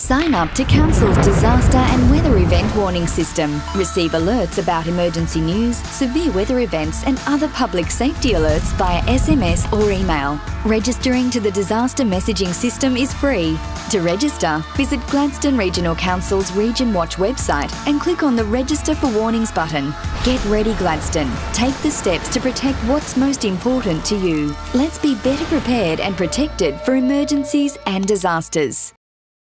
Sign up to Council's disaster and weather event warning system. Receive alerts about emergency news, severe weather events and other public safety alerts via SMS or email. Registering to the disaster messaging system is free. To register, visit Gladstone Regional Council's Region Watch website and click on the Register for Warnings button. Get ready, Gladstone. Take the steps to protect what's most important to you. Let's be better prepared and protected for emergencies and disasters.